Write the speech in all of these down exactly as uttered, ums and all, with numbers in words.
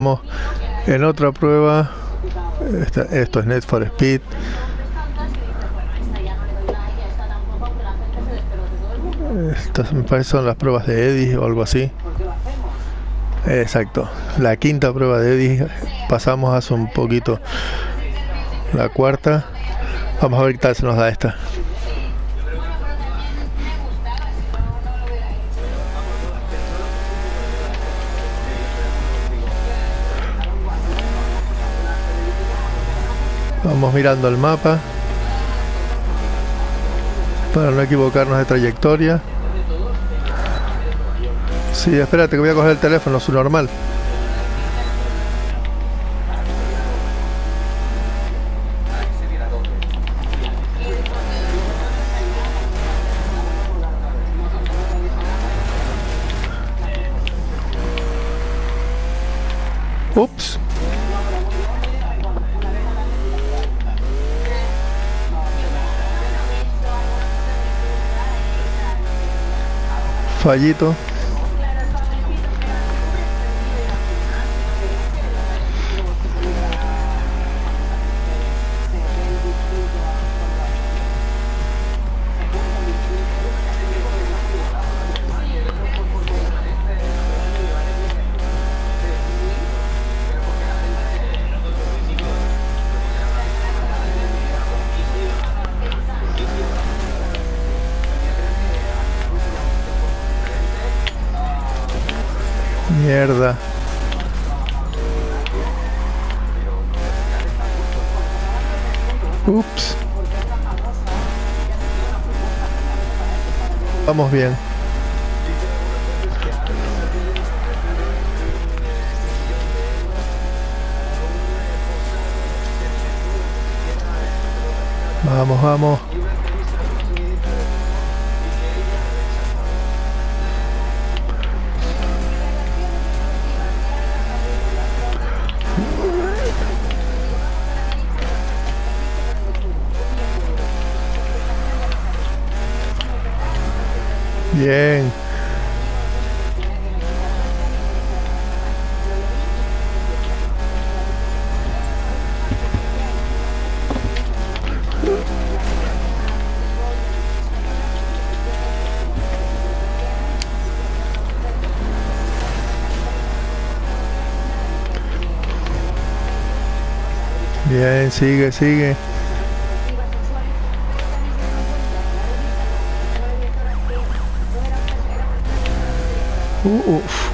En otra prueba, esta, esto es Need for Speed. Estas me parece son las pruebas de Eddie o algo así. Exacto, la quinta prueba de Eddie. Pasamos hace un poquito la cuarta. Vamos a ver qué tal se nos da esta. Vamos mirando el mapa para no equivocarnos de trayectoria. Sí, espérate que voy a coger el teléfono, su normal. Ups. Fallito. Mierda. Ups. Vamos bien. Vamos, vamos. Bien. Bien, sigue, sigue. Uh, uf.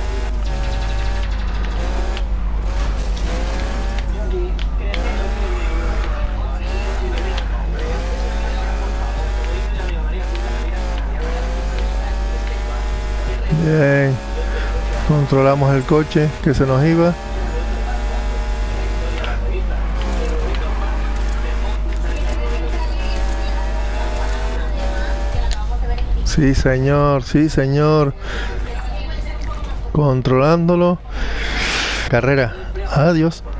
Bien. Controlamos el coche que se nos iba. Sí, señor, sí, señor. Controlándolo. Carrera. Adiós.